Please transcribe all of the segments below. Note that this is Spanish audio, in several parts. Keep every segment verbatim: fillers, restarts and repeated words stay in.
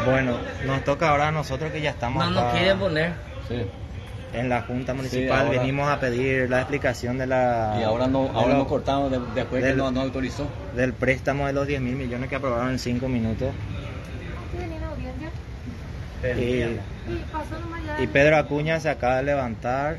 Bueno, nos toca ahora a nosotros que ya estamos No nos acá quieren poner. Sí. en la Junta Municipal, Sí, ahora- venimos a pedir la explicación de la Y ahora no, de ahora lo- nos cortamos de- después del- que no, no autorizó. del préstamo de los diez mil millones que aprobaron en cinco minutos. ¿Sí venían a audiencia? Y, Y pasó nomás ya. y Pedro Acuña se acaba de levantar.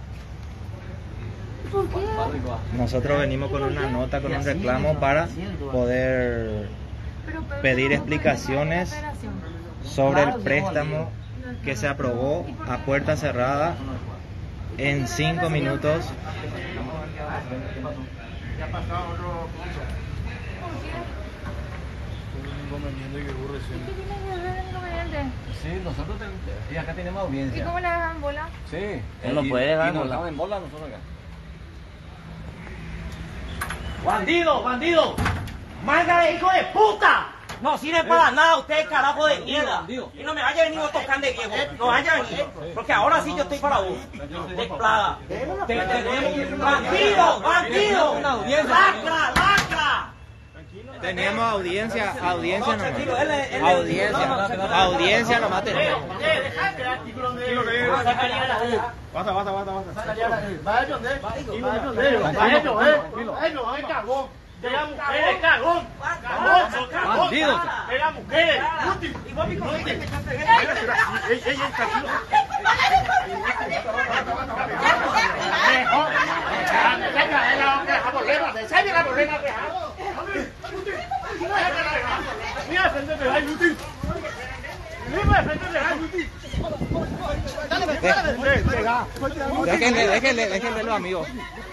¿Por qué? Nosotros venimos con una nota, con un reclamo para poder Pero Pedro pedir no explicaciones fue la operación. sobre el Claro, sí, préstamo que se aprobó a puerta cerrada en cinco minutos. ¿Qué tiene que ver el inconveniente? Sí, nosotros ten- y acá tenemos ¿Y audiencia. cómo le dejan bola? Sí. Él no y- puede dejar y nos bola. dejaban en bola nosotros acá. ¡Bandido, bandido! ¡Manga de hijo de puta! No sirve para nada usted, carajo de mierda. bandido. Y no me vaya a venir a tocar de viejo. No vaya a venir. Porque ahora sí yo estoy para vos. De plaga. Te tenemos. ¡Bandido, bandido! ¡Lacra, lacra! Tenemos audiencia, audiencia No, tranquilo, nomás. él es- él es- Audiencia, no, no, no, no. audiencia nomás tenemos. Bandido. Déjenle, déjenle, déjenle los amigos.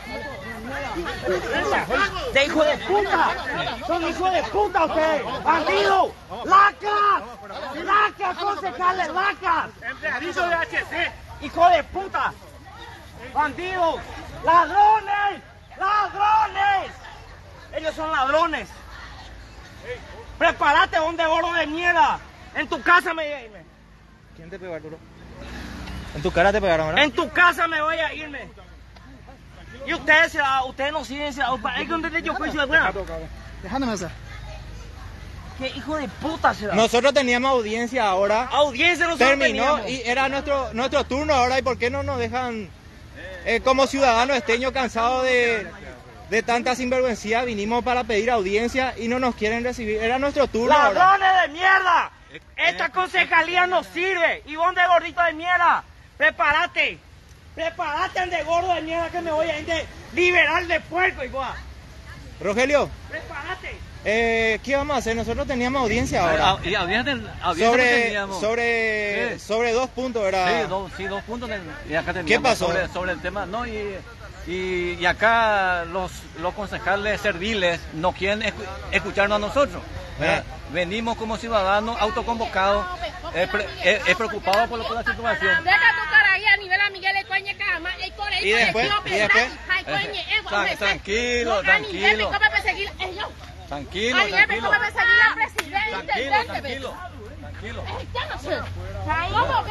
¡De hijo de puta! ¡Son hijos de puta ustedes! ¡Bandido! ¡Lacas! ¡Lacas, concejales, lacas! ¡Empleadillo de H C! ¡Hijo de puta! ¡Bandidos! ¡Ladrones! ¡Ladrones! Ellos son ladrones. ¡Prepárate, donde gordo de mierda! En tu casa me voy a irme. ¿Quién te pegó, Arturo? En tu cara te pegaron, ¿verdad? En tu casa me voy a irme. Y ustedes, se la- ustedes no sirven, se la- es donde yo fui, se la buena. Dejándome hacer. ¿Qué hijo de puta será? Nosotros teníamos audiencia ahora. Audiencia nosotros Terminó teníamos. y era nuestro nuestro turno ahora. ¿Y por qué no nos dejan, eh, como ciudadanos esteños cansados de, de tanta sinvergüencía, vinimos para pedir audiencia y no nos quieren recibir? Era nuestro turno ahora. ¡Ladrones de mierda! Esta concejalía no sirve. Y vos de gordito de mierda, prepárate. Prepárate, de gordo de mierda, que me voy a ir de liberal de puerco igual. Rogelio, Prepárate. eh, ¿qué vamos a hacer? Nosotros teníamos audiencia ahora. Y audiencia, audiencia Sobre, teníamos. sobre, Sí. sobre dos puntos, ¿verdad? Sí, dos, sí, dos puntos. ten- Y acá teníamos ¿Qué pasó? Sobre, sobre el tema, no, y, y, y acá los, los concejales serviles no quieren escu- escucharnos a nosotros. ¿verdad? Venimos como ciudadanos autoconvocados, eh, pre- eh, eh, preocupados por, por la situación. Deja tu cara ahí a nivel a Miguel Ecueña Cama, el core ¿Y después? ¿Y después? Tran- tranquilo, tranquilo. Tranquilo, A Miguel tranquilo. cómo perseguir al presidente. Tranquilo, tranquilo. Tranquilo. ¿Cómo?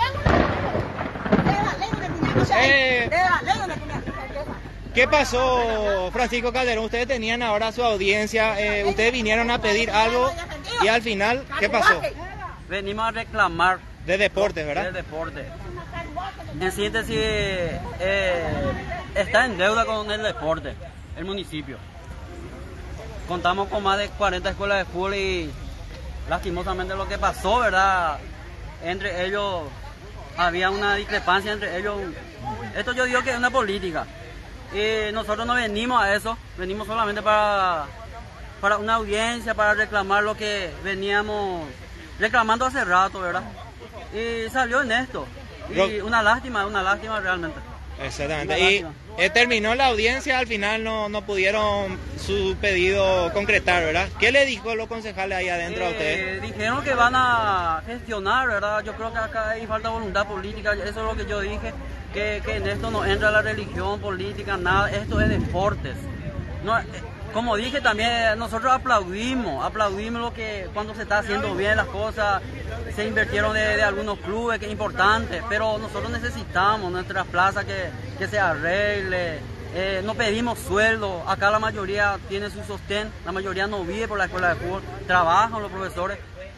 Eh, ¿Qué pasó, Francisco Calderón? Ustedes tenían ahora su audiencia, eh, ustedes vinieron a pedir algo y al final, ¿qué pasó? Venimos a reclamar De deportes, del ¿verdad? deporte. En síntesis, eh, está en deuda con el deporte, el municipio. Contamos con más de cuarenta escuelas de fútbol y lastimosamente lo que pasó, ¿verdad? Entre ellos había una discrepancia entre ellos. Esto yo digo que es una política. Y nosotros no venimos a eso, venimos solamente para, para una audiencia, para reclamar lo que veníamos reclamando hace rato, ¿verdad? Y salió en esto. Y Lo- una lástima, una lástima realmente. Exactamente. Una Y lástima. eh, terminó la audiencia, al final no, no pudieron su pedido concretar, ¿verdad? ¿Qué le dijo los concejales ahí adentro a ustedes? Eh, dijeron que van a gestionar, ¿verdad? Yo creo que acá hay falta de voluntad política, eso es lo que yo dije, que, que en esto no entra la religión, política, nada, esto es deportes. No, eh, como dije también, nosotros aplaudimos, aplaudimos lo que cuando se está haciendo bien las cosas, se invirtieron de, de algunos clubes, que es importante, pero nosotros necesitamos nuestra plaza que, que se arregle. Eh, no pedimos sueldo, acá la mayoría tiene su sostén, la mayoría no vive por la escuela de fútbol, trabajan los profesores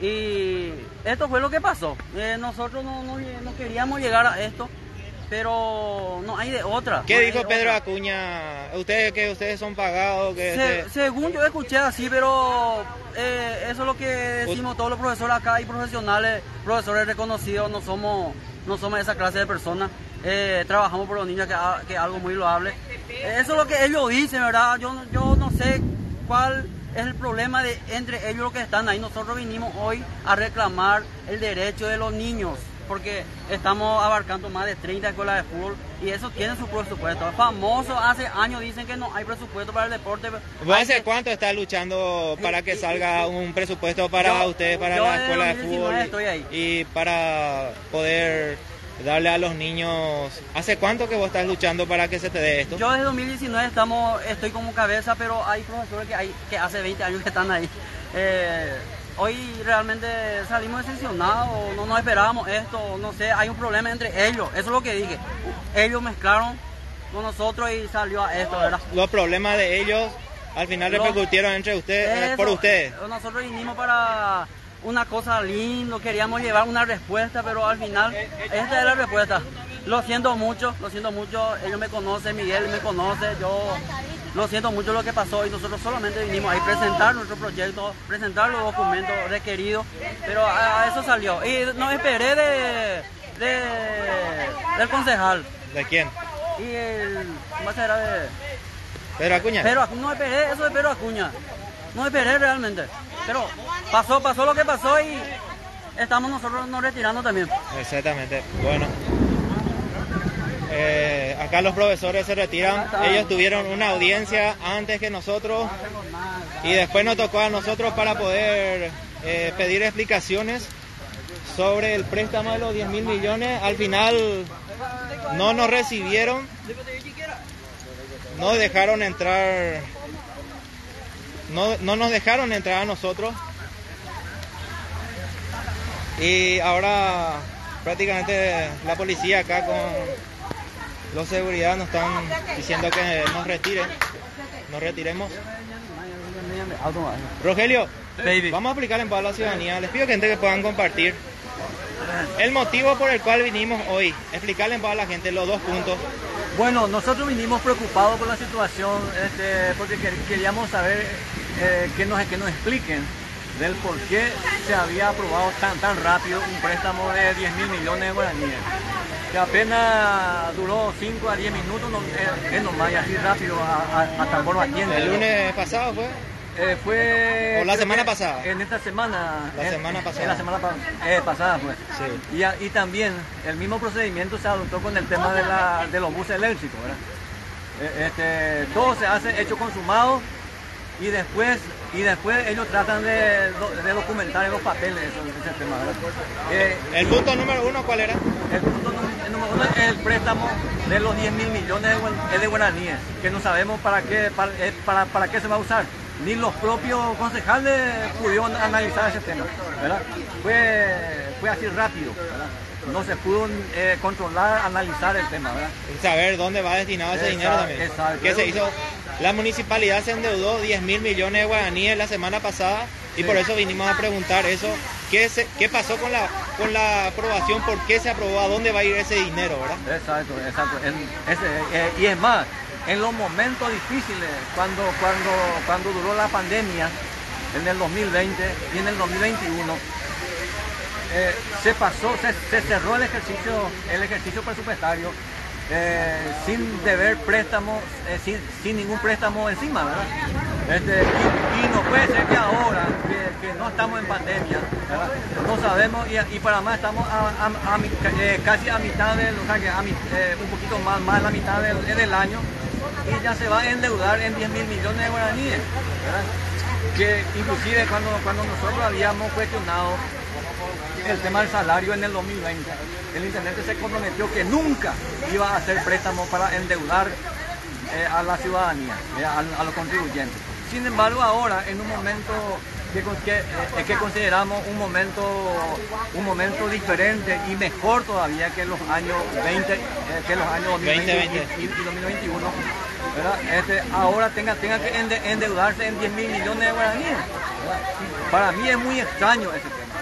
Y esto fue lo que pasó. Eh, nosotros no, no, no queríamos llegar a esto, pero no hay de otra. ¿Qué no dijo de Pedro otra. Acuña? ¿Ustedes que ustedes son pagados? Que Se- este- según yo escuché así, pero eh, eso es lo que decimos todos los profesores acá y profesionales, profesores reconocidos, no somos, no somos esa clase de personas. Eh, trabajamos por los niños, que, a- que es algo muy loable. Eh, eso es lo que ellos dicen, ¿verdad? Yo, no- yo no sé cuál es el problema de entre ellos los que están ahí. Nosotros vinimos hoy a reclamar el derecho de los niños, porque estamos abarcando más de treinta escuelas de fútbol y eso tiene su presupuesto. Es famoso, hace años dicen que no hay presupuesto para el deporte. ¿Vos Hay hace que- cuánto estás luchando para que salga un presupuesto para Yo- ustedes, para yo la desde escuela de dos mil fútbol diecinueve estoy ahí. y para poder darle a los niños? ¿Hace cuánto que vos estás luchando para que se te dé esto? Yo desde dos mil diecinueve estamos, estoy como cabeza, pero hay profesores que, hay, que hace veinte años que están ahí. Eh, hoy realmente salimos decepcionados, no nos esperábamos esto, no sé, hay un problema entre ellos, eso es lo que dije. Ellos mezclaron con nosotros y salió a esto, ¿verdad? Los problemas de ellos al final Los- repercutieron entre ustedes, eh, Eso, por ustedes. Nosotros vinimos para una cosa linda, queríamos llevar una respuesta, pero al final esta es la respuesta. Lo siento mucho, lo siento mucho, ellos me conocen, Miguel me conoce, yo lo siento mucho lo que pasó y nosotros solamente vinimos ahí a presentar nuestro proyecto, presentar los documentos requeridos, pero a, a eso salió. Y no esperé de, de- del concejal ¿De quién? y el... ¿cómo será de...? Pedro Acuña. Pero Acu- no esperé eso de Pedro Acuña. No esperé realmente. Pero pasó, pasó lo que pasó y estamos nosotros nos retirando también. Exactamente. Bueno. Eh, acá los profesores se retiran. Ellos tuvieron una audiencia antes que nosotros y después nos tocó a nosotros para poder eh, pedir explicaciones sobre el préstamo de los diez mil millones. Al final no nos recibieron, no dejaron entrar, no, no nos dejaron entrar a nosotros. Y ahora prácticamente la policía acá con los seguridad nos están diciendo que nos retiren, nos retiremos. Rogelio, Baby. vamos a aplicar en paz a la ciudadanía. Les pido que gente que puedan compartir el motivo por el cual vinimos hoy. Explicarle en paz a la gente los dos puntos. Bueno, nosotros vinimos preocupados por la situación, este, porque quer- queríamos saber eh, que, nos, que nos expliquen del por qué se había aprobado tan tan rápido un préstamo de diez mil millones de guaraníes, que apenas duró cinco a diez minutos, no, eh, es nomás y así rápido a, a, a tambor batiente. El lunes pasado fue. Eh, fue... ¿O la creo semana que pasada? En esta semana. La en- semana pasada. En la semana pa- eh, pasada, pues. Sí. Y, a- y también el mismo procedimiento se adoptó con el tema de, la, de los buses eléctricos, ¿verdad? Eh, Este, todo se hace hecho consumado y después, y después ellos tratan de, do- de documentar en los papeles eso- ese tema, ¿verdad? Eh, El punto número uno, ¿cuál era? el punto nú- el número uno es el préstamo de los diez mil millones de, guan- de guaraníes, que no sabemos para qué, para, eh, para, para qué se va a usar. Ni los propios concejales pudieron analizar ese tema, ¿verdad? Fue, fue así rápido, ¿verdad? No se pudo eh, controlar, analizar el tema, ¿verdad? Saber dónde va destinado ese Exacto, dinero también. exacto. ¿Qué se hizo? La municipalidad se endeudó diez mil millones de guaraníes la semana pasada y Sí. por eso vinimos a preguntar eso. ¿Qué, se, qué pasó con la, con la aprobación? ¿Por qué se aprobó? ¿A dónde va a ir ese dinero, verdad? Exacto, exacto. En- ese, eh, y es más, en los momentos difíciles, cuando, cuando, cuando duró la pandemia, en el dos mil veinte y en el dos mil veintiuno, eh, se pasó, se, se cerró el ejercicio, el ejercicio presupuestario eh, sin deber préstamos, eh, sin, sin ningún préstamo encima, ¿verdad? Este, y, y no puede ser que ahora, que, que no estamos en pandemia, ¿verdad? No sabemos y, y para más estamos a, a- a mi- eh, casi a mitad del, o sea, que a mi- eh, un poquito más, más de la mitad del, del año y ya se va a endeudar en diez mil millones de guaraníes, ¿verdad? Que inclusive cuando, cuando nosotros habíamos cuestionado el tema del salario en el dos mil veinte, el intendente se comprometió que nunca iba a hacer préstamos para endeudar eh, a la ciudadanía, eh, a, a los contribuyentes. Sin embargo, ahora, en un momento que, con- que, eh, que consideramos un momento, un momento diferente y mejor todavía que los años veinte, eh, que los años dos mil veinte y, y- y dos mil veintiuno, ¿verdad? Este, ahora tenga, tenga que ende- endeudarse en diez mil millones de guaraníes, ¿verdad? Para mí es muy extraño ese tema.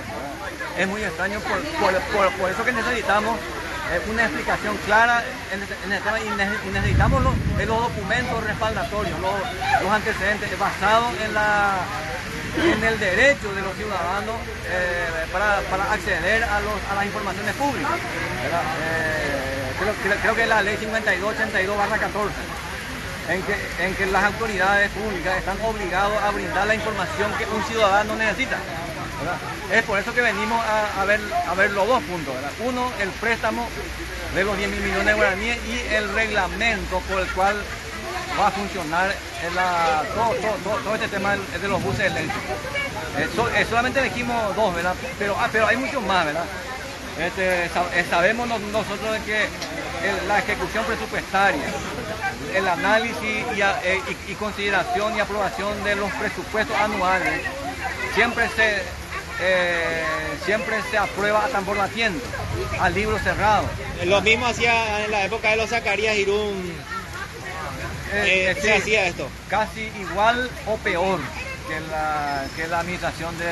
es muy extraño, por, por, por, por eso que necesitamos eh, una explicación clara en, en el tema y, ne y necesitamos los, en los documentos respaldatorios, los, los antecedentes basados en, la, en el derecho de los ciudadanos eh, para, para acceder a, los, a las informaciones públicas. Eh, creo, creo, creo que la ley cincuenta y dos ochenta y dos barra catorce. En que, en que las autoridades públicas están obligadas a brindar la información que un ciudadano necesita, ¿verdad? Es por eso que venimos a, a, ver, a ver los dos puntos, ¿verdad? Uno, el préstamo de los diez mil millones de guaraníes y el reglamento por el cual va a funcionar la, todo, todo, todo, todo este tema de los buses eléctricos. Eh, so, eh, solamente elegimos dos, ¿verdad? Pero, ah, pero hay muchos más, ¿verdad? Este, sab sabemos nosotros de que el, la ejecución presupuestaria, el análisis y, a, eh, y, y consideración y aprobación de los presupuestos anuales siempre se, eh, siempre se aprueba a tambor batiente, al libro cerrado. Lo mismo hacía en la época de los Zacarías Irún, eh, eh, se sí, hacía esto. Casi igual o peor que la, que la administración de,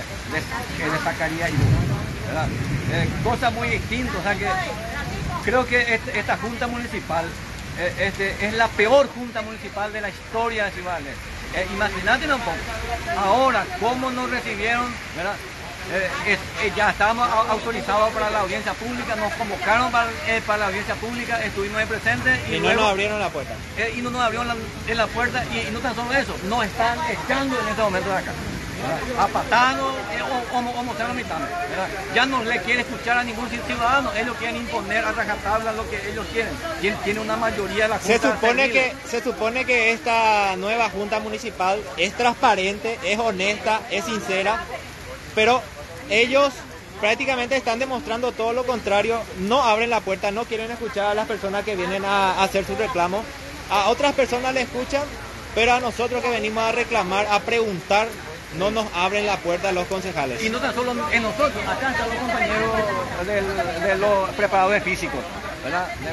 de, de Zacarías Irún. Eh, cosa muy distinta, o sea que creo que este, esta junta municipal eh, este, es la peor junta municipal de la historia de Ciudad del Este. Eh, imagínate un poco, ahora cómo nos recibieron, ¿verdad? Eh, es, eh, ya estábamos autorizados para la audiencia pública, nos convocaron para, eh, para la audiencia pública, estuvimos ahí presentes y, y luego, no nos abrieron la puerta. Eh, y no nos abrieron la, en la puerta y, y no tan solo eso, nos están echando en este momento de acá. A patados eh, o, o, o mostrando mi mitad. Ya no le quiere escuchar a ningún ciudadano, ellos quieren imponer a rajatabla lo que ellos quieren. Quien tiene una mayoría de la junta. Se supone que se supone que esta nueva junta municipal es transparente, es honesta, es sincera, pero ellos prácticamente están demostrando todo lo contrario, no abren la puerta, no quieren escuchar a las personas que vienen a, a hacer sus reclamos. A otras personas le escuchan, pero a nosotros que venimos a reclamar, a preguntar, no nos abren la puerta los concejales. Y no tan solo en nosotros, acá están los compañeros del, de los preparadores físicos, ¿verdad? De,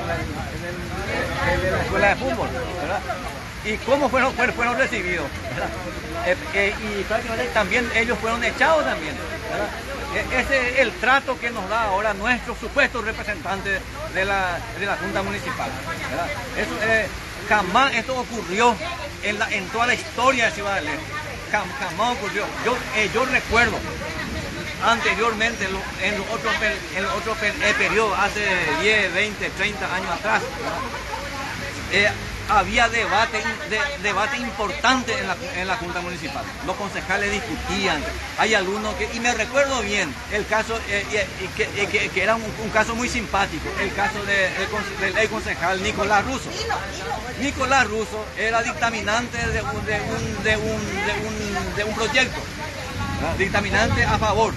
de, de, de la escuela de fútbol, ¿verdad? Y cómo fueron, fueron recibidos, ¿verdad? Eh, eh, y prácticamente también ellos fueron echados también, ¿verdad? Eh, ese es el trato que nos da ahora nuestros supuestos representantes de la, de la Junta Municipal, ¿verdad? Eso, eh, jamás esto ocurrió en, la, en toda la historia de Ciudad del Este. Jamás ocurrió. Yo, eh, yo recuerdo anteriormente en los, en los otros, en los otros eh, periodos, hace diez, veinte, treinta años atrás, eh, había debate, de, debate importante en la, en la Junta Municipal. Los concejales discutían. Hay algunos que, y me recuerdo bien, el caso, eh, eh, que, eh, que, que era un, un caso muy simpático, el caso de, de, del concejal Nicolás Russo. Nicolás Russo era dictaminante de un, de un, de un, de un, de un proyecto, ¿verdad? Dictaminante a favor.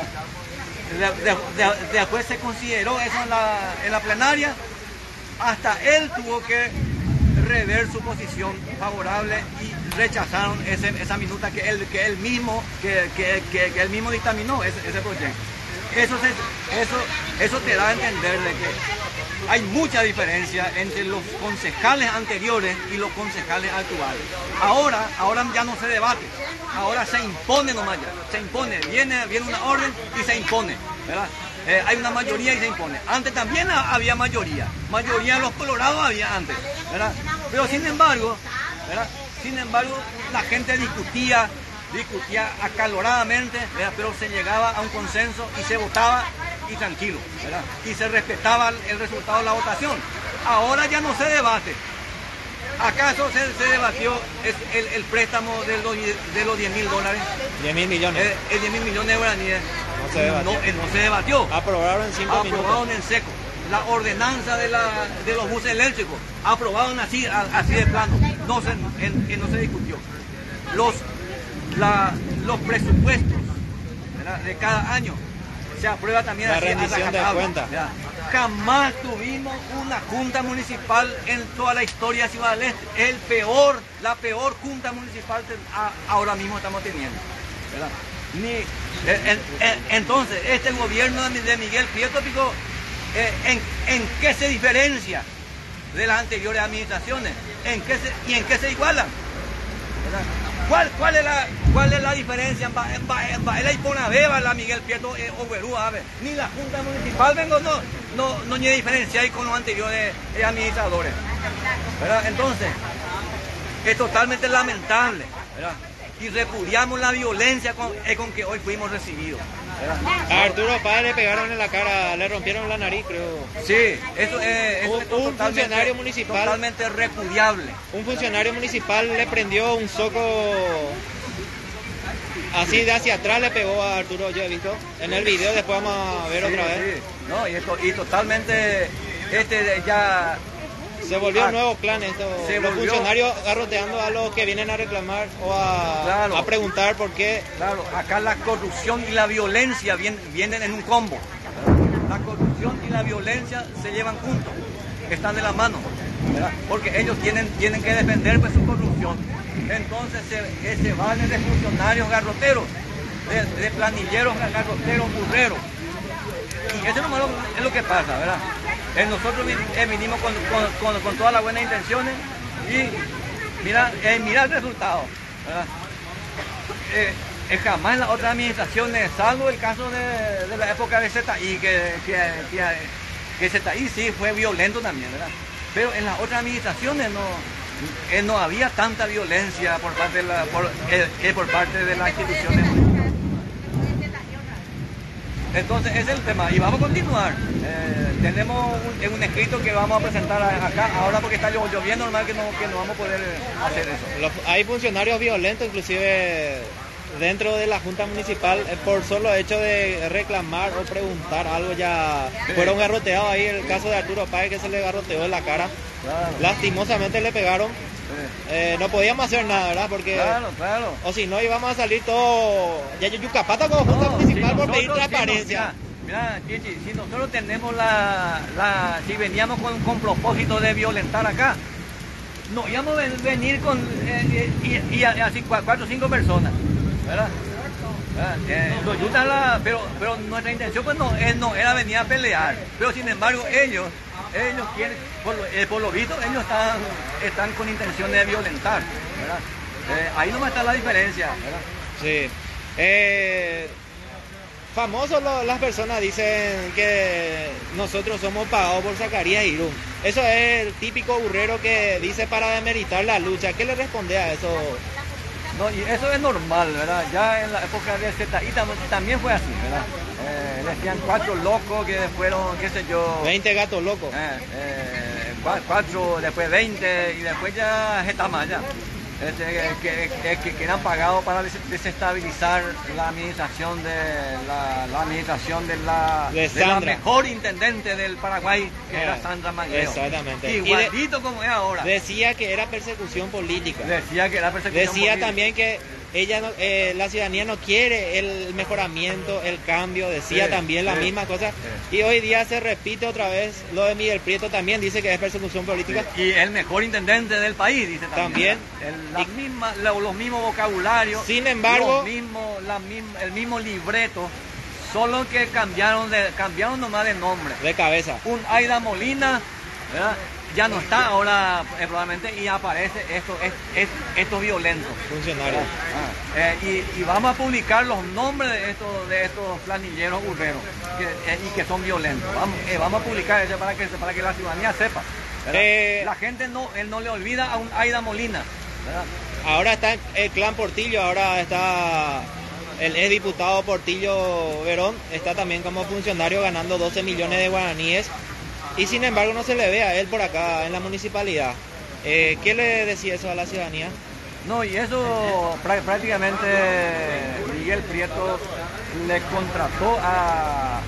De, de, de, después se consideró eso en la, en la plenaria, hasta él tuvo que rever su posición favorable y rechazaron ese, esa minuta que él, que él mismo que, que, que, que él mismo dictaminó ese, ese proyecto. Eso, se, eso, eso te da a entender de que hay mucha diferencia entre los concejales anteriores y los concejales actuales. Ahora, ahora ya no se debate, ahora se impone nomás ya, se impone, viene, viene una orden y se impone, ¿verdad? Eh, hay una mayoría y se impone. Antes también había mayoría, mayoría de los colorados había antes, ¿verdad? Pero sin embargo, ¿verdad? Sin embargo, la gente discutía, discutía acaloradamente, ¿verdad? Pero se llegaba a un consenso y se votaba y tranquilo, ¿verdad? Y se respetaba el resultado de la votación. Ahora ya no se debate. ¿Acaso se, se debatió el, el préstamo de los, de los diez mil dólares? diez mil millones. El, el diez mil millones de guaraníes. No se debatió. No, no se debatió. Aprobaron en cinco minutos. Aprobaron en seco. La ordenanza de, la, de los buses eléctricos. Aprobaron así, así de plano. No se, en, en, no se discutió. Los, la, los presupuestos, ¿verdad? De cada año se aprueba también la así, rendición de cuentas. Jamás tuvimos una junta municipal en toda la historia de Ciudad del Este. El peor, la peor junta municipal que ahora mismo estamos teniendo, ¿verdad? Ni, en, en, entonces, este gobierno de Miguel Prieto Picó, eh, en, ¿en qué se diferencia de las anteriores administraciones? ¿En qué se, ¿Y en qué se igualan? ¿Verdad? ¿Cuál, cuál, es la, ¿Cuál es la diferencia en, ba, en, ba, en Baela y Ponabeba, la Miguel Prieto eh, o Guerú, a ver? Ni la Junta Municipal vengo, no, no, no ni diferencia ahí con los anteriores eh, administradores, ¿verdad? Entonces, es totalmente lamentable, ¿verdad? Y repudiamos la violencia con, eh, con que hoy fuimos recibidos, ¿verdad? A Arturo Páez le pegaron en la cara, le rompieron la nariz, creo. Sí, eso, eh, eso Un- es un totalmente, funcionario municipal. totalmente repudiable. Un funcionario municipal le prendió un soco así de hacia atrás, le pegó a Arturo, yo he visto en el video, después vamos a ver Sí, otra vez. sí. No, y, esto, y totalmente, este ya... Se volvió Ah, un nuevo clan esto, se los volvió- funcionarios garroteando a los que vienen a reclamar o a, Claro. a preguntar por qué. Claro, acá la corrupción y la violencia vienen, vienen en un combo. La corrupción y la violencia se llevan juntos, están de la mano, ¿verdad? Porque ellos tienen, tienen que defender pues, su corrupción. Entonces se, eh, se valen de funcionarios garroteros, de, de planilleros garroteros, burreros. Y eso nomás lo- es lo que pasa, ¿verdad? Eh, nosotros vin- eh, vinimos con, con, con, con todas las buenas intenciones y mira, eh, mira el resultado, ¿verdad? Eh, eh, jamás en las otras administraciones, salvo el caso de, de la época de Z I, que, que, que, que Z I sí fue violento también, ¿verdad? Pero en las otras administraciones no, eh, no había tanta violencia por parte de, la, por, eh, eh, por parte de las instituciones. Entonces ese es el tema y vamos a continuar. Eh, tenemos un, un escrito que vamos a presentar acá ahora porque está llo- lloviendo, normal que no, que no vamos a poder hacer eso. Los- hay funcionarios violentos inclusive dentro de la Junta Municipal eh, por solo hecho de reclamar o preguntar algo ya Sí. fueron garroteados. Ahí el caso de Arturo Páez que se le garroteó en la cara, Claro, lastimosamente le pegaron. sí. Eh, no podíamos hacer nada, ¿verdad? Porque claro, claro. o si no íbamos a salir todo ya yucapata como Junta No, Municipal si por pedir nosotros- transparencia. si no- Mira, mira, Chichi, si nosotros tenemos la, la si veníamos con, con propósito de violentar acá, no íbamos a ven- venir con eh, eh, y, y así cua- cuatro o cinco personas, ¿verdad? ¿Verdad? Eh, los yutas la- pero, pero nuestra intención pues no, eh, no era venir a pelear, pero sin embargo ellos, ellos quieren, por lo, eh, por lo visto ellos están, están con intención de violentar, ¿verdad? Eh, ahí nomás está la diferencia, ¿verdad? Sí. Eh, famosos lo- las personas dicen que nosotros somos pagados por Zacarías Irún. Eso es el típico burrero que dice para demeritar la lucha. ¿Qué le responde a eso? No, y eso es normal, ¿verdad? Ya en la época de Z I tam- también fue así, ¿verdad? Eh, decían cuatro locos que fueron, qué sé yo, veinte gatos locos. eh, eh, cua- cuatro, después veinte y después ya Getama ya. Este, que, que, que, que eran pagados para des- desestabilizar la administración de la, la administración de la, De de la Sandra. mejor intendente del Paraguay, que Eh, era Sandra Mangueo. exactamente. Igualito como es ahora. Decía que era persecución política. Decía que era persecución Decía política. también que ella no- eh, la ciudadanía no quiere el mejoramiento, el cambio, decía Sí, también la sí, misma cosa. sí. Y hoy día se repite otra vez lo de Miguel Prieto también, dice que es persecución política. Y el mejor intendente del país, dice también. También. El- la misma, lo- los mismos vocabularios. Sin embargo- los mismos- la misma- el mismo libreto, solo que cambiaron, de, cambiaron nomás de nombre. De cabeza. Un Aida Molina, ¿verdad? Ya no está ahora eh, probablemente y aparece esto, es, es- estos violentos. Funcionario. Ah, eh, y, y vamos a publicar los nombres de estos, de estos planilleros burreros que, eh, y que son violentos. Vamos, eh, vamos a publicar eso para que, para que la ciudadanía sepa, ¿verdad? Eh, La gente no, él no le olvida a un Aida Molina, ¿verdad? Ahora está el clan Portillo, ahora está el ex diputado Portillo Verón, está también como funcionario ganando doce millones de guaraníes y sin embargo no se le ve a él por acá en la municipalidad. Eh, ¿Qué le decía eso a la ciudadanía? No, y eso prá- prácticamente Miguel Prieto le contrató a,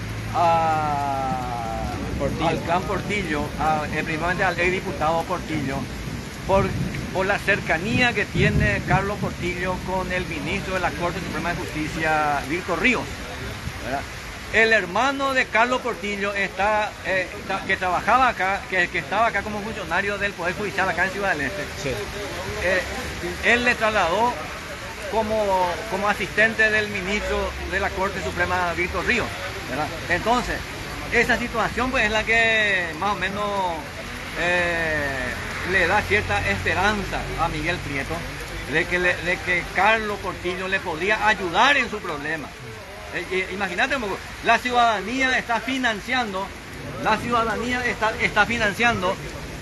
a Portillo. al clan Portillo, a, eh, primeramente al ex diputado Portillo, por, por la cercanía que tiene Carlos Portillo con el ministro de la Corte Suprema de Justicia, Víctor Ríos, ¿verdad? El hermano de Carlos Portillo está, eh, está- que trabajaba acá, que, que estaba acá como funcionario del Poder Judicial acá en Ciudad del Este. Sí. Eh, él le trasladó como, como asistente del ministro de la Corte Suprema, Víctor Ríos, ¿verdad? Entonces, esa situación pues es la que más o menos eh, le da cierta esperanza a Miguel Prieto de que, le, de que Carlos Portillo le podría ayudar en su problema. Eh, eh, imagínate, la ciudadanía está financiando, la ciudadanía está, está financiando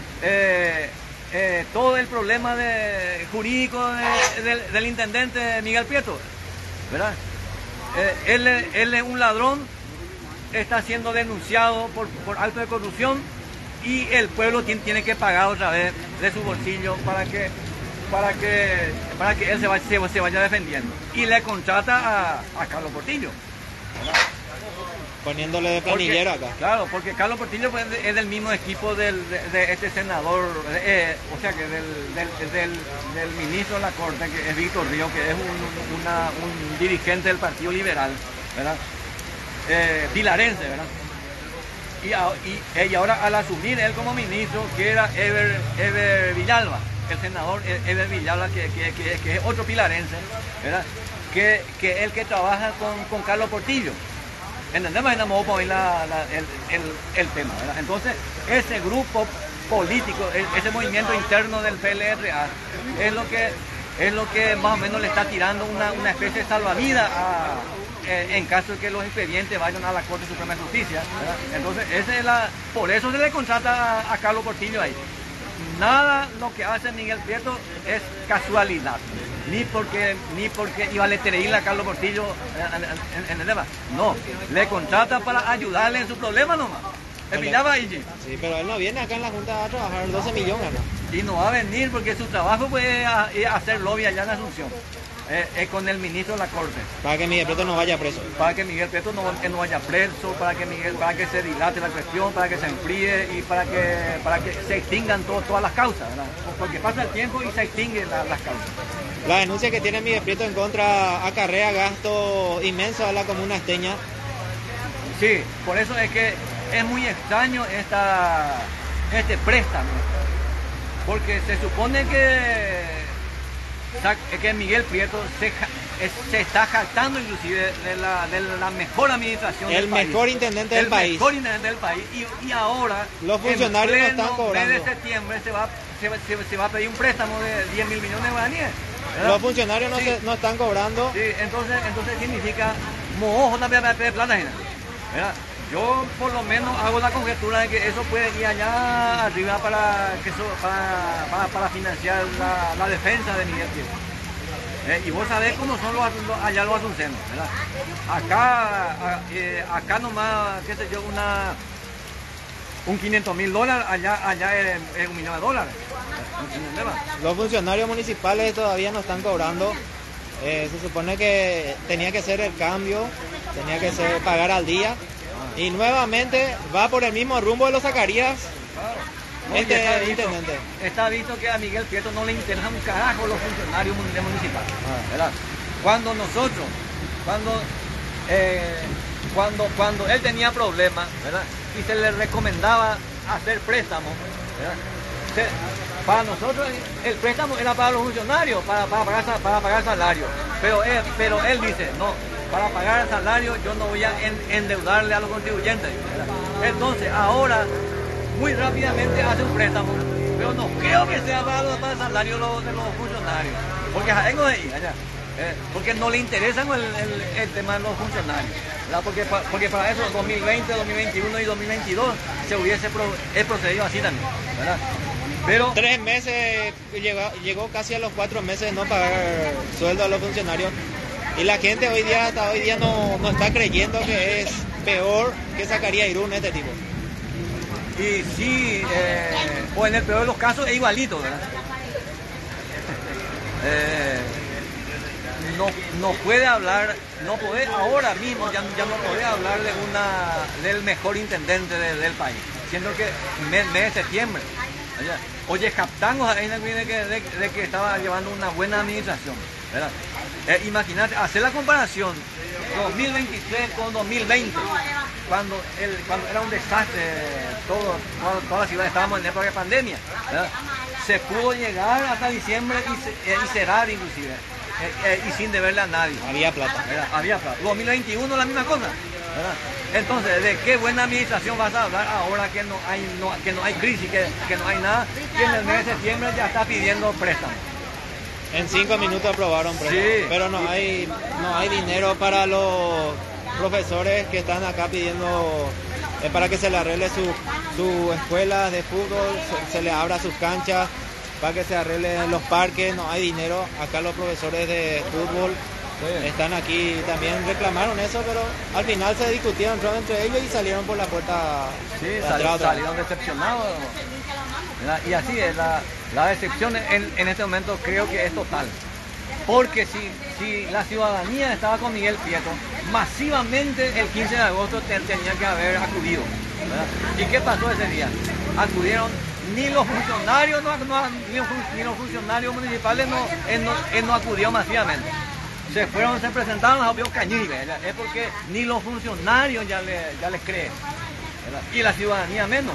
eh, eh, todo el problema de, jurídico de, de, del intendente Miguel Prieto, ¿verdad? Eh, él, él es un ladrón, está siendo denunciado por, por acto de corrupción y el pueblo tiene, tiene que pagar otra vez de su bolsillo para que, para que, para que él se vaya, se, se vaya defendiendo. Y le contrata a, a Carlos Portillo, ¿verdad? Poniéndole de planillero porque, acá. Claro, porque Carlos Portillo pues, es del mismo equipo del, de, de este senador, eh, o sea que del, del, del, del ministro de la Corte, que es Víctor Río, que es un, una, un dirigente del Partido Liberal, ¿verdad? Eh, pilarense, ¿verdad? Y, a, y, y ahora al asumir él como ministro, que era Eber, Eber Villalba, el senador Eber Villalba, que, que, que, que es otro pilarense, ¿verdad? Que, que es el que trabaja con, con Carlos Portillo. ¿Entendemos? Vamos a oír la, la, el, el, el tema, ¿verdad? Entonces, ese grupo político, ese movimiento interno del P L R A, es lo que, es lo que más o menos le está tirando una, una especie de salvavidas a, eh, en caso de que los expedientes vayan a la Corte Suprema de Justicia, ¿verdad? Entonces, esa es la, por eso se le contrata a, a Carlos Portillo ahí. Nada lo que hace Miguel Prieto es casualidad. Ni porque, ni porque iba a letreírle a Carlos Portillo en, en, en el tema. No, le contrata para ayudarle en su problema nomás. Pillaba ahí. Sí, pero él no viene acá en la Junta a trabajar doce millones, ¿no? Y no va a venir porque su trabajo fue a, a hacer lobby allá en Asunción. Eh, eh, con el ministro de la Corte. Para que Miguel Prieto no vaya preso. Para que Miguel Prieto no, no vaya preso, para que Miguel, para que se dilate la cuestión, para que se enfríe y para que, para que se extingan todo, todas las causas, ¿verdad? Porque pasa el tiempo y se extinguen la, las causas. La denuncia que tiene Miguel Prieto en contra acarrea gastos inmensos a la comuna esteña. Sí, por eso es que es muy extraño esta, este préstamo, porque se supone que que Miguel Prieto se, se está jactando inclusive de la, de la mejor administración el del país. mejor intendente del el país. El mejor intendente del país. Y, y ahora, los funcionarios no están cobrando. En septiembre se va, se, se, se va a pedir un préstamo de diez mil millones de guaraníes. Los funcionarios no, sí. se, no están cobrando. Sí, entonces, entonces significa mojo también de plata, ¿verdad? Yo por lo menos hago la conjetura de que eso puede ir allá arriba para, que eso, para, para, para financiar la, la defensa de Miguel Prieto. Eh, y vos sabés cómo son los, allá los asuncenos, ¿verdad? Acá, a, eh, acá nomás, qué sé yo, una, un quinientos mil dólares, allá, allá es, es un millón de dólares. Los funcionarios municipales todavía no están cobrando. Eh, se supone que tenía que ser el cambio, tenía que ser pagar al día. Y nuevamente va por el mismo rumbo de los Zacarías. No, este está, visto, intendente. está visto que a Miguel Prieto no le interesan un carajo los funcionarios municipales. Ah. ¿Verdad? Cuando nosotros, cuando, eh, cuando, cuando él tenía problemas, ¿verdad? Y se le recomendaba hacer préstamos, ¿verdad? Se, para nosotros el préstamo era para los funcionarios, para, para, pagar, para pagar salario. Pero él, pero él dice, no. Para pagar el salario yo no voy a endeudarle a los contribuyentes, ¿verdad? Entonces ahora muy rápidamente hace un préstamo, pero no creo que sea para, para el salario de los, de los funcionarios, porque vengo de ahí, allá, eh, porque no le interesa el, el, el tema de los funcionarios, ¿verdad? Porque, porque para eso dos mil veinte, dos mil veintiuno y dos mil veintidós se hubiese pro, he procedido así también, ¿verdad? Pero tres meses, llegó, llegó casi a los cuatro meses de no pagar sueldo a los funcionarios. Y la gente hoy día, hasta hoy día no, no está creyendo que es peor que Zacarías Irún este tipo. Y sí, eh, o en el peor de los casos es igualito, ¿verdad? Eh, no, no puede hablar, no puede, ahora mismo ya, ya no puede hablar de una, del mejor intendente de, del país, siendo que mes, mes de septiembre. Oye, captamos ahí de, de, de que estaba llevando una buena administración, ¿verdad? Eh, Imagínate, hacer la comparación dos mil veintitrés con dos mil veinte, cuando, el, cuando era un desastre, todo, toda, toda la ciudad estábamos en época de pandemia, ¿verdad? Se pudo llegar hasta diciembre y, eh, y cerrar inclusive, eh, eh, y sin deberle a nadie. Había plata. ¿Verdad? Había plata. dos mil veintiuno la misma cosa, ¿verdad? Entonces, ¿de qué buena administración vas a hablar ahora que no hay, no, que no hay crisis, que, que no hay nada, que en el mes de septiembre ya está pidiendo préstamos? En cinco minutos aprobaron préstamo, Sí. pero no hay, no hay dinero para los profesores que están acá pidiendo eh, para que se le arregle su, su escuela de fútbol, se, se le abra sus canchas, para que se arreglen los parques, no hay dinero. Acá los profesores de fútbol Sí. están aquí, también reclamaron eso, pero al final se discutieron entre ellos y salieron por la puerta Sí, de sali- atrás otra vez. salieron decepcionados. ¿Verdad? Y así es, la, la decepción en, en este momento creo que es total. Porque si, si la ciudadanía estaba con Miguel Prieto, masivamente el quince de agosto te- tenía que haber acudido. ¿Verdad? ¿Y qué pasó ese día? Acudieron ni los funcionarios, no, no- ni, los, fun- ni los funcionarios municipales no, él no, él no acudió masivamente. Se fueron, se presentaron a Obvio Cañive, es porque ni los funcionarios ya, le, ya les creen, ¿verdad? Y la ciudadanía menos.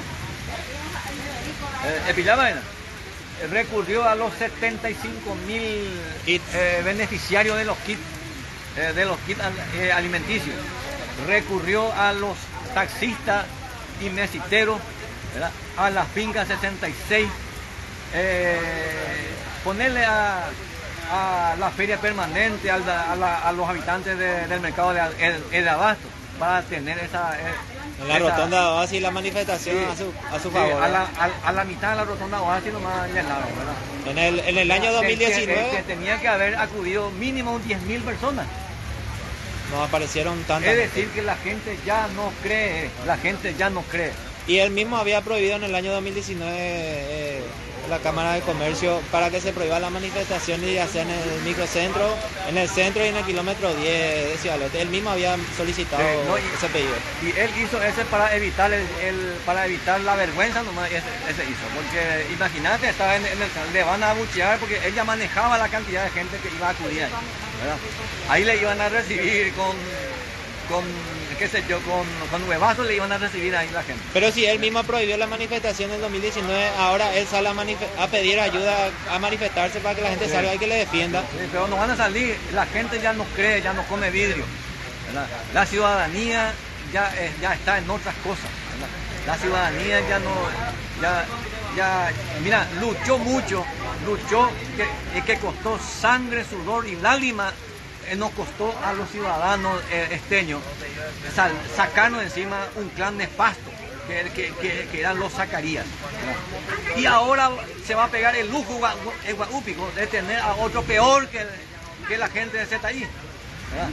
Eh, el Pilar recurrió a los setenta y cinco mil Kits. eh, beneficiarios de los kits, eh, de los kits al- eh, alimenticios. Recurrió a los taxistas y mesiteros, ¿verdad? A las fincas sesenta y seis. Eh, ponerle a, a la feria permanente, al da- a, la- a los habitantes de- del mercado de el, el abasto, para tener esa... eh, En la esa- rotonda Oasis la manifestación Sí. a su, a su Sí, favor. a, la, a- a la mitad de la rotonda Oasis nomás llenaron, ¿verdad? En el, en el año El dos que- mil el diecinueve que tenía que haber acudido mínimo diez mil personas. nos aparecieron tantas. Es decir, que la gente ya no cree, la gente ya no cree. Y él mismo había prohibido en el año dos mil diecinueve eh, la Cámara de Comercio para que se prohíba la manifestación y hacer en el microcentro, en el centro y en el kilómetro diez de Ciudad del Este. Él mismo había solicitado Sí, no, y- ese pedido. Y él hizo ese para evitar el, el- para evitar la vergüenza nomás, ese, ese hizo. Porque imagínate, estaba en, en el le van a abuchear porque él ya manejaba la cantidad de gente que iba a acudir ahí, ¿verdad? Ahí le iban a recibir con, con qué sé yo, con, con huevazos le iban a recibir ahí la gente. Pero si él mismo prohibió la manifestación en dos mil diecinueve, ahora él sale a, manife- a pedir ayuda, a manifestarse para que la gente Sí. salga y que le defienda. Sí, pero no van a salir, la gente ya no cree, ya no come vidrio, ¿verdad? La ciudadanía ya, eh, ya está en otras cosas, ¿verdad? La ciudadanía ya no, ya, ya, mira, luchó mucho, luchó, que, que costó sangre, sudor y lágrimas, eh, nos costó a los ciudadanos eh, esteños sal- sacarnos encima un clan nefasto, que, que, que- que eran los Zacarías, ¿verdad? Y ahora se va a pegar el lujo gua- el guaúpico de tener a otro peor que, que la gente de Z I, ¿verdad?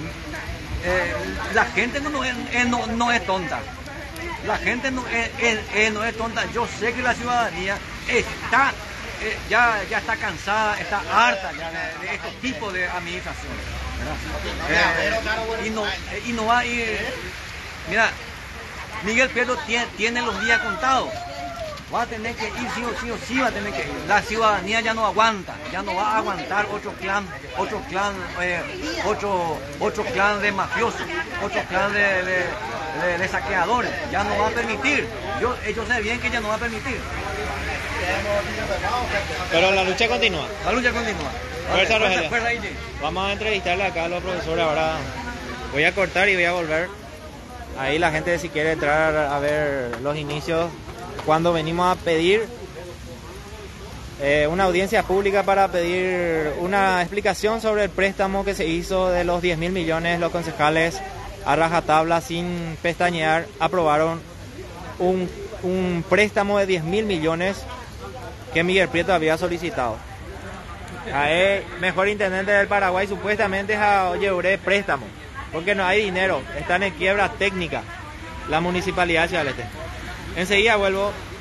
Eh, la gente no, no es, eh, no, no es tonta. La gente no es, es- es- no es tonta. Yo sé que la ciudadanía está eh, ya, ya está cansada, está harta ya de, de estos tipos de administraciones, ¿verdad? Eh, y, no, eh, y no va a ir. Mira, Miguel Prieto tiene, tiene los días contados. Va a tener que ir, sí o sí o sí va a tener que ir. La ciudadanía ya no aguanta, ya no va a aguantar otro clan, otro clan, eh, otro, otro clan de mafiosos, otro clan de, de- de- de saqueadores. Ya no va a permitir. Yo, yo sé bien que ya no va a permitir. Pero la lucha continúa. La lucha continúa. Fuerza, Fuerza, Rogelio. fuerza, Iji. Vamos a entrevistarle acá a los profesores ahora. Voy a cortar y voy a volver. Ahí la gente si quiere entrar a ver los inicios. Cuando venimos a pedir eh, una audiencia pública para pedir una explicación sobre el préstamo que se hizo de los diez mil millones, los concejales a rajatabla sin pestañear aprobaron un, un préstamo de diez mil millones que Miguel Prieto había solicitado. A él, mejor intendente del Paraguay, supuestamente es a Yeuré préstamo, porque no hay dinero, están en quiebra técnica la municipalidad de Ciudad del Este. Enseguida vuelvo.